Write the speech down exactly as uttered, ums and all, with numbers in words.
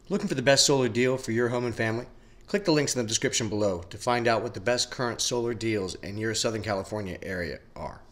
Looking for the best solar deal for your home and family? Click the links in the description below to find out what the best current solar deals in your Southern California area are.